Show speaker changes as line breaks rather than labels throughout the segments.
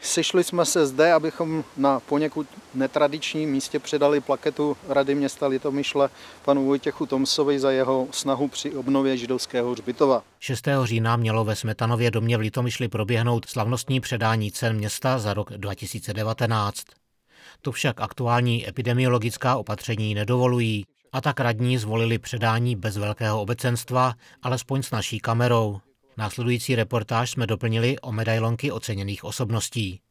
Sešli jsme se zde, abychom na poněkud netradičním místě předali plaketu Rady města Litomyšle panu Vojtěchu Tomsovi za jeho snahu při obnově židovského hřbitova.
6. října mělo ve Smetanově domě v Litomyšli proběhnout slavnostní předání cen města za rok 2019. To však aktuální epidemiologická opatření nedovolují. A tak radní zvolili předání bez velkého obecenstva, alespoň s naší kamerou. Následující reportáž jsme doplnili o medailonky oceněných osobností.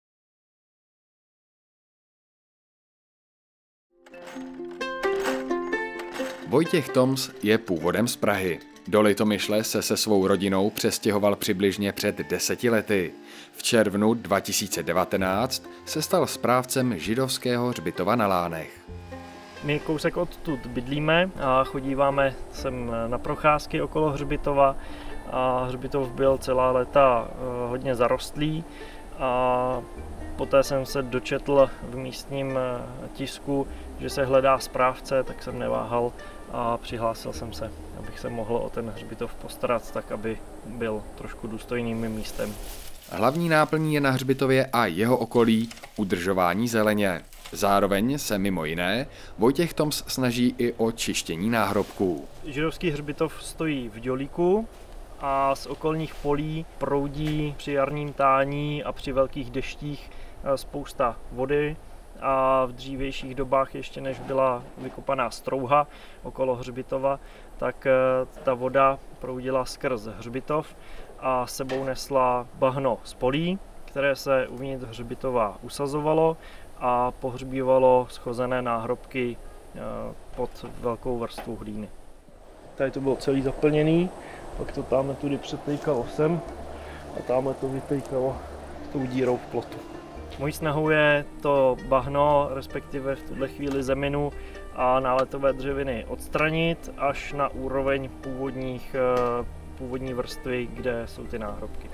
Vojtěch Toms je původem z Prahy. Do Litomyšle se svou rodinou přestěhoval přibližně před 10 lety. V červnu 2019 se stal správcem židovského hřbitova na Lánech.
My kousek odtud bydlíme a chodíváme sem na procházky okolo hřbitova. A hřbitov byl celá léta hodně zarostlý a poté jsem se dočetl v místním tisku, že se hledá správce, tak jsem neváhal a přihlásil jsem se, abych se mohl o ten hřbitov postarat tak, aby byl trošku důstojným místem.
Hlavní náplní je na hřbitově a jeho okolí udržování zeleně. Zároveň se mimo jiné Vojtěch Toms snaží i o čištění náhrobků.
Židovský hřbitov stojí v Dělíku a z okolních polí proudí při jarním tání a při velkých deštích spousta vody a v dřívějších dobách, ještě než byla vykopaná strouha okolo hřbitova, tak ta voda proudila skrz hřbitov a sebou nesla bahno z polí, které se uvnitř hřbitova usazovalo a pohřbívalo schozené náhrobky pod velkou vrstvu hlíny. Tady to bylo celý zaplněný, pak to tamhle tudy přetejkalo sem a tamhle to vytejkalo tou dírou v plotu. Mojí snahou je to bahno, respektive v tuhle chvíli zeminu a náletové dřeviny odstranit až na úroveň původní vrstvy, kde jsou ty náhrobky.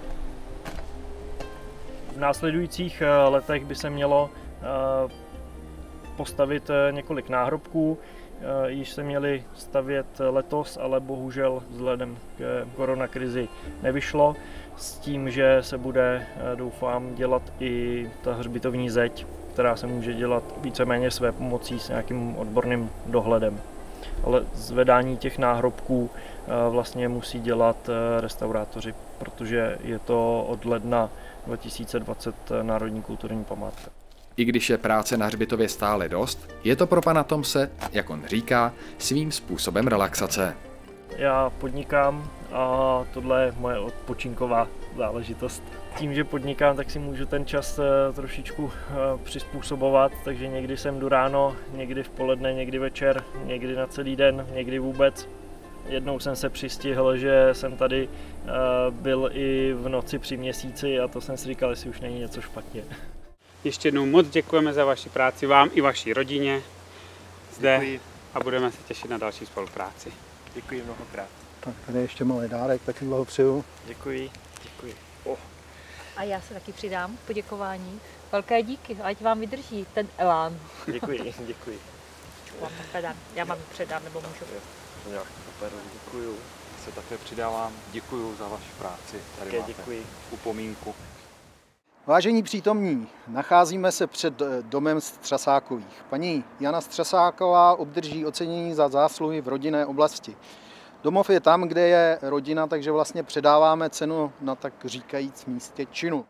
V následujících letech by se mělo postavit několik náhrobků. Již se měly stavět letos, ale bohužel vzhledem k koronakrizi nevyšlo. S tím, že se bude, doufám, dělat i ta hřbitovní zeď, která se může dělat víceméně své pomocí s nějakým odborným dohledem. Ale zvedání těch náhrobků vlastně musí dělat restaurátoři, protože je to od ledna 2020 národní kulturní památka.
I když je práce na hřbitově stále dost, je to pro pana Tomse, jak on říká, svým způsobem relaxace.
Já podnikám a tohle je moje odpočinková záležitost. Tím, že podnikám, tak si můžu ten čas trošičku přizpůsobovat, takže někdy sem jdu ráno, někdy v poledne, někdy večer, někdy na celý den, někdy vůbec. Jednou jsem se přistihl, že jsem tady byl i v noci při měsíci a to jsem si říkal, jestli už není něco špatně.
Ještě jednou moc děkujeme za vaši práci vám i vaší rodině zde. Děkuji. A budeme se těšit na další spolupráci.
Děkuji mnohokrát.
Tak tady ještě malý dárek, taky blahopřeju.
Děkuji, děkuji.
A já se taky přidám k poděkování. Velké díky, ať vám vydrží ten elán.
Děkuji, děkuji.
Vám takhle dám. Já vám předám, nebo můžu?
Jo, super, děkuju.
Se také přidávám, děkuju za vaši práci. Tady máte upomínku.
Vážení přítomní, nacházíme se před domem Střasákových. Paní Jana Střasáková obdrží ocenění za zásluhy v rodinné oblasti. Domov je tam, kde je rodina, takže vlastně předáváme cenu na tak říkajíc místě činu.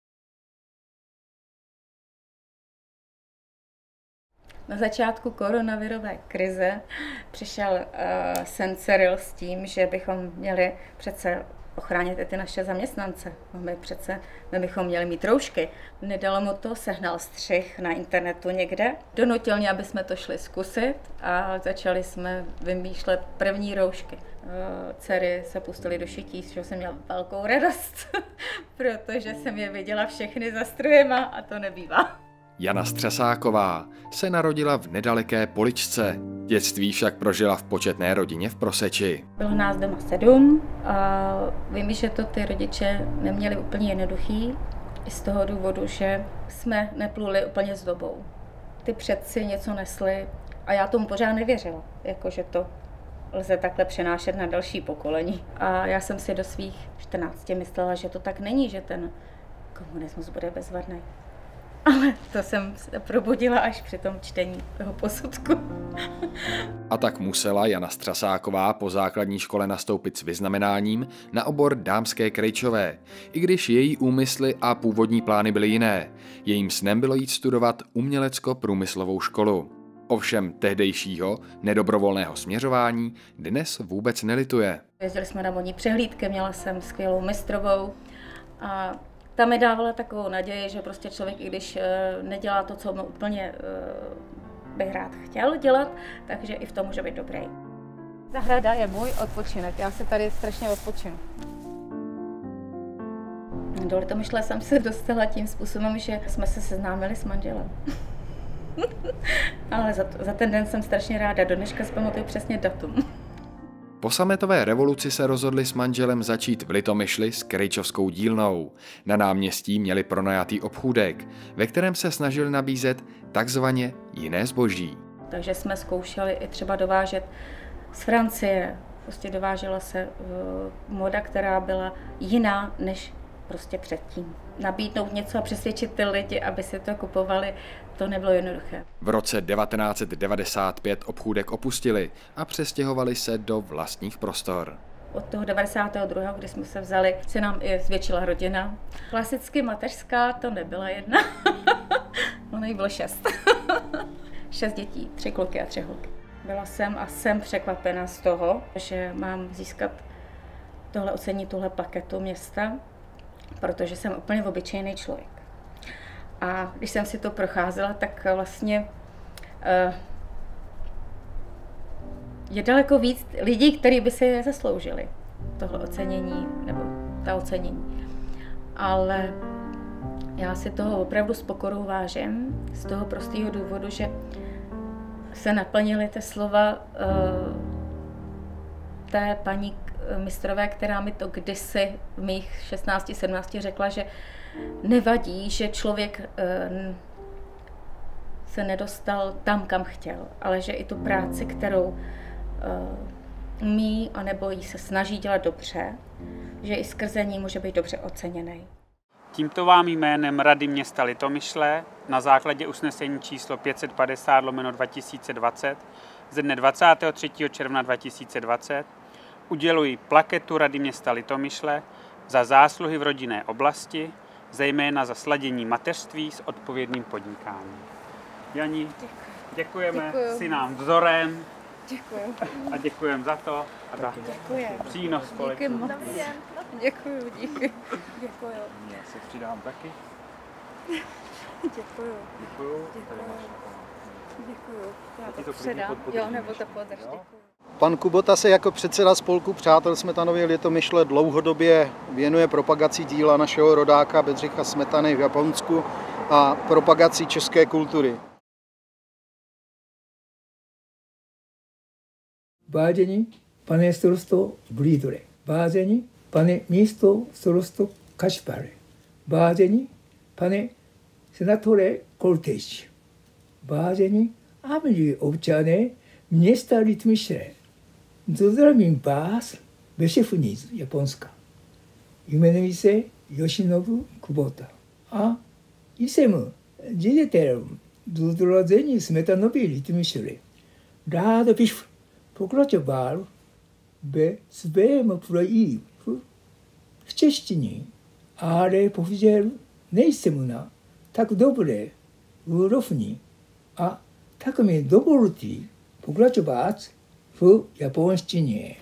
Na začátku koronavirové krize přišel sen Cyril s tím, že bychom měli přece ochránit i ty naše zaměstnance. My bychom měli mít roušky. Nedalo mu to, sehnal střih na internetu někde. Donutil mě, aby jsme to šli zkusit a začali jsme vymýšlet první roušky. Dcery se pustily do šití, z čeho jsem měla velkou radost, protože jsem je viděla všechny za strojema a to nebývá.
Jana Střasáková se narodila v nedaleké Poličce. Dětství však prožila v početné rodině v Proseči.
Bylo nás doma 7 a vím, že to ty rodiče neměli úplně jednoduchý. I z toho důvodu, že jsme nepluli úplně s dobou. Ty předci něco nesli a já tomu pořád nevěřila, jakože to lze takhle přenášet na další pokolení. A já jsem si do svých 14 myslela, že to tak není, že ten komunismus bude bezvadný. Ale to jsem se probudila až při tom čtení toho posudku.
A tak musela Jana Střasáková po základní škole nastoupit s vyznamenáním na obor dámské krejčové, i když její úmysly a původní plány byly jiné. Jejím snem bylo jít studovat umělecko-průmyslovou školu. Ovšem tehdejšího nedobrovolného směřování dnes vůbec nelituje.
Jezdili jsme na vodní přehlídky, měla jsem skvělou mistrovou a ta mi dávala takovou naději, že prostě člověk, i když nedělá to, co mu úplně bych rád chtěl dělat, takže i v tom může být dobrý.
Zahrada je můj odpočinek, já se tady strašně odpočinu.
Do Litomyšle jsem se dostala tím způsobem, že jsme se seznámili s manželem. Ale za ten den jsem strašně ráda, do dneška si pamatuju přesně datum.
Po sametové revoluci se rozhodli s manželem začít v Litomyšli s krejčovskou dílnou. Na náměstí měli pronajatý obchůdek, ve kterém se snažili nabízet takzvaně jiné zboží.
Takže jsme zkoušeli i třeba dovážet z Francie. Prostě dovážela se moda, která byla jiná než prostě předtím. Nabídnout něco a přesvědčit ty lidi, aby si to kupovali, to nebylo jednoduché.
V roce 1995 obchůdek opustili a přestěhovali se do vlastních prostor.
Od toho 92., kdy jsme se vzali, se nám i zvětšila rodina. Klasicky mateřská to nebyla jedna, ono jí bylo 6. 6 dětí, 3 kluky a 3 holky. Byla jsem a jsem překvapena z toho, že mám získat tohle ocenění, tuhle plaketu města, protože jsem úplně obyčejný člověk. A když jsem si to procházela, tak vlastně je daleko víc lidí, kteří by si zasloužili tohle ocenění nebo ta ocenění. Ale já si toho opravdu s pokorou vážím z toho prostého důvodu, že se naplnily ty slova té paní mistrové, která mi to kdysi v mých 16-17 řekla, že nevadí, že člověk se nedostal tam, kam chtěl, ale že i tu práci, kterou umí anebo jí se snaží dělat dobře, že i skrze ní může být dobře oceněný.
Tímto vám jménem Rady města Litomyšle na základě usnesení číslo 550/2020 ze dne 23. června 2020 uděluji plaketu Rady města Litomyšle za zásluhy v rodinné oblasti, zejména za sladění mateřství s odpovědným podnikáním. Jani, děkujeme, jsi nám vzorem.
Děkuji.
A děkujeme za to a za přínos společnosti.
Děkuji, díky. Děkuji.
Já se přidám taky.
Děkuji.
Děkuju.
Děkuji. Já
to
to předám. Jo, nebo to podrž. Děkuji.
Pan Kubota se jako předseda spolku Přátel Smetanovy Litomyšle dlouhodobě věnuje propagaci díla našeho rodáka Bedřicha Smetany v Japonsku a propagaci české kultury.
Vážení pane starosto Blídore, vážení pane místo starosto Kašpare, vážení pane senatore Kolteč, vážení a milí občané města Litomyšle, zdravím vás ve šéfní z Japonska. Jmenuji se Yoshinobu Kubota a jsem ředitelem Združení Smetanovy Litomyšle. Rád bych pokračoval ve svém projevu v češtině, ale bohužel nejsem na tak dobré úrovni a tak mi dovolte pokračovat v japonštině.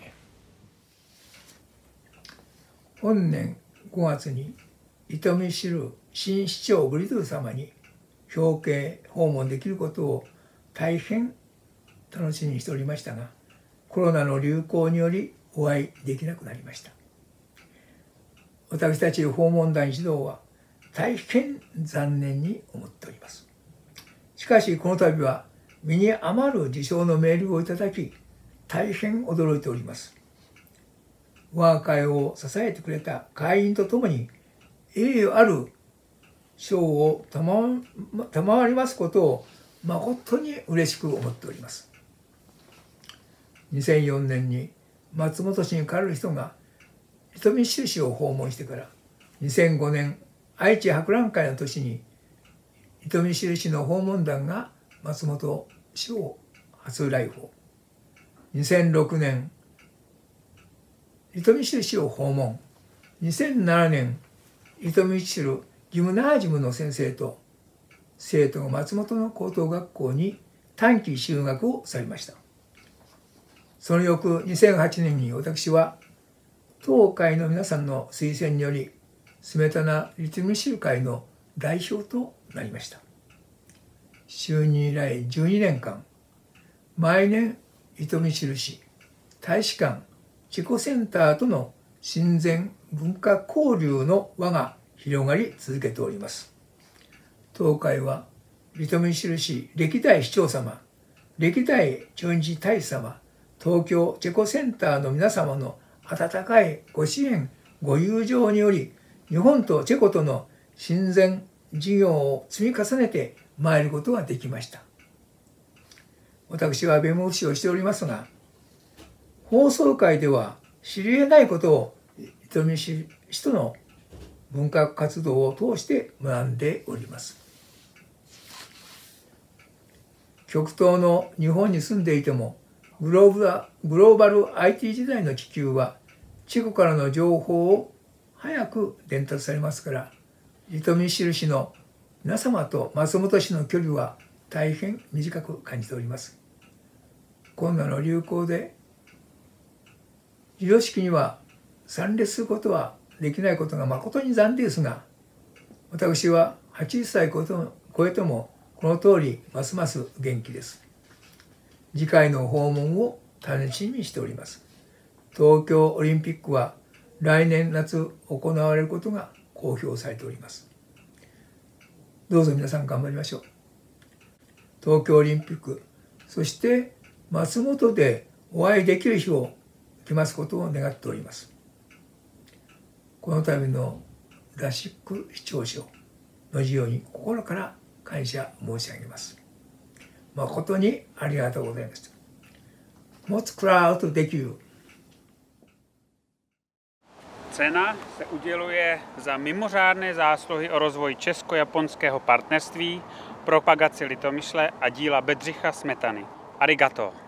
本年5月に糸見知る新市長ブリトル様に表敬訪問できることを大変楽しみにしておりましたが、コロナの流行によりお会いできなくなりました。私たち訪問団一同は大変残念に思っております。しかしこの度は身に余る受賞のメールをいただき、大変驚いております。我が会を支えてくれた会員とともに栄誉ある賞を賜りますことを誠に嬉しく思っております。2004年に松本市に代わる人が糸見市を訪問してから2005年愛知博覧会の年に糸見印の訪問団が松本氏を初来訪。2006年糸見印を訪問。2007年糸見市るギムナージムの先生と生徒が松本の高等学校に短期修学をされました。その翌2008年に私は当会の皆さんの推薦によりスメタナリトミシル会の代表となりました。就任以来12年間、毎年糸見印大使館チェコセンターとの親善文化交流の輪が広がり続けております。当会は糸見印歴代市長様、歴代駐日大使様、東京チェコセンターの皆様の温かいご支援、ご友情により、日本とチェコとの親善事業を積み重ねてまいることができました。私は弁護士をしておりますが、放送会では知り得ないことを糸見市との文化活動を通して学んでおります。極東の日本に住んでいても、グローバル IT 時代の気球はチェコからの情報を早く伝達されますから、糸見印の皆様と松本市の距離は大変短く感じております。コロナの流行で授与式には参列することはできないことが誠に残念ですが、私は80歳超えてもこの通りますます元気です。次回の訪問を楽しみにしております。東京オリンピックは来年夏行われることが公表されております。どうぞ皆さん頑張りましょう。東京オリンピック、そして松本でお会いできる日を来ますことを願っております。この度のラシック市長賞の授与に心から感謝申し上げます。誠にありがとうございました。Moc krát děkuji.
Cena se uděluje za mimořádné zásluhy o rozvoj česko-japonského partnerství, propagaci Litomyšle a díla Bedřicha Smetany. Arigato.